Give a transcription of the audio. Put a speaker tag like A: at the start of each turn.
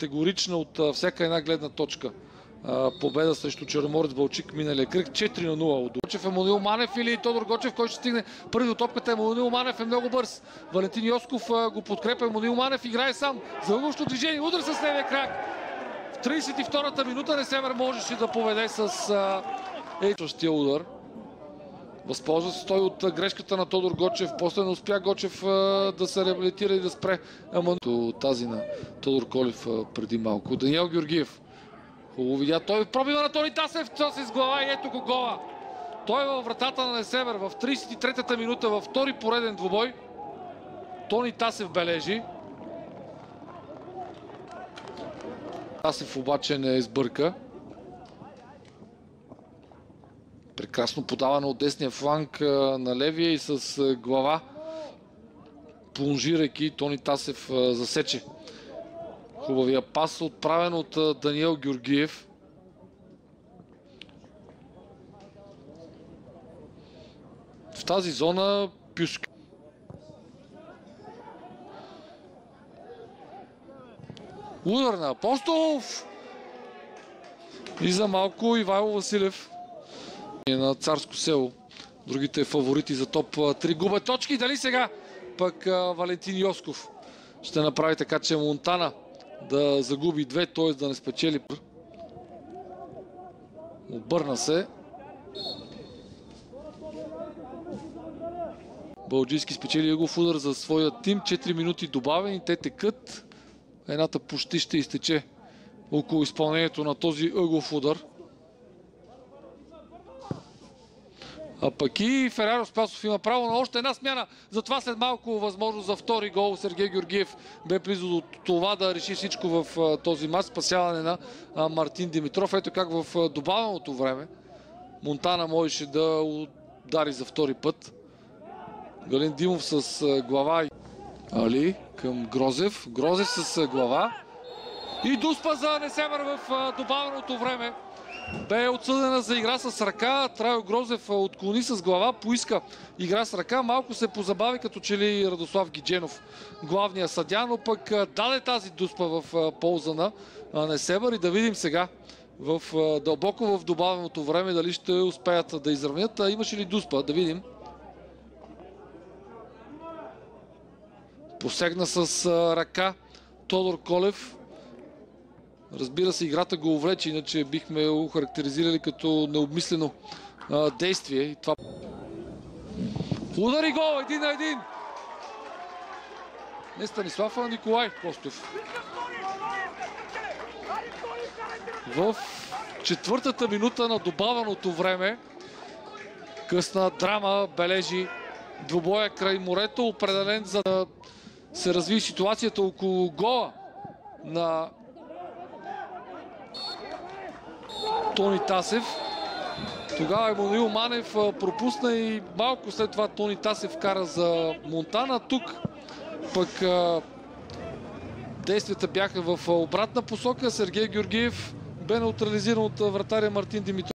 A: категорична от всяка една гледна точка победа срещу Черноморец Балчик миналия кръг. 4-0 от Гочев. Емануил Манев или Тодор Гочев, който ще стигне първи до топката. Емануил Манев е много бърз. Валентин Йосков го подкрепя. Емануил Манев играе сам за ъгълщо движение. Удар с левия крак. В 32-та минута Несебър можеше да поведе с същия удар. Възползва се той от грешката на Тодор Гочев. После не успя Гочев да се реабилитира и да спре тази на Тодор Колев преди малко. Даниел Георгиев. Хубаво видя. Той пробива на Тони Тасев. Това се с глава и ето го гола. Той е във вратата на Несебър в 33-та минута във втори пореден двубой. Тони Тасев бележи. Тасев обаче не избърка. Прекрасно подаване от десния фланг на левия и с глава, плонжирайки, Тони Тасев засече. Хубавия пас, отправен от Даниел Георгиев. В тази зона Пюшка. Удар на Апостолов! И за малко Ивайло Василев на Царско село. Другите фаворити за топ 3 губят точки. Дали сега пък Валентин Йосков ще направи така, че Монтана да загуби 2, т.е. да не спечели. Обърна се. Балджийски спечели ъгълов удар за своя тим. 4 минути добавени. Те текат. Едната почти ще изтече около изпълнението на този ъгълов удар. А пък и Фераро Спасов има право на още една смяна. Затова след малко възможност за втори гол. Сергей Георгиев бе близо до това да реши всичко в този мач. Спасяване на Мартин Димитров. Ето как в добавеното време Монтана можеше да удари за втори път. Галин Димов с глава. Али към Грозев. Грозев с глава. И Дуспа за Несебър в добавеното време. Бе отсъдена за игра с ръка. Трайо Грозев отклони с глава, поиска игра с ръка. Малко се позабави като че ли Радослав Гидженов, главния съдия, но пък даде тази Дуспа в полза на Несебър. И да видим сега дълбоко в добавеното време дали ще успеят да изравнят. Имаше ли Дуспа? Да видим. Посегна с ръка Тодор Колев. Разбира се, играта го увлече, иначе бихме го характеризирали като необмислено действие. И това... Удар и гол! 1-1! Не Станислав, а Николай Костов. В четвъртата минута на добавеното време късна драма бележи двубоя край морето, определен за да се разви ситуацията около гола на Тони Тасев. Тогава Емануил Манев пропусна и малко след това Тони Тасев кара за Монтана. Тук пък действията бяха в обратна посока. Сергей Георгиев бе неутрализиран от вратаря Мартин Димитров.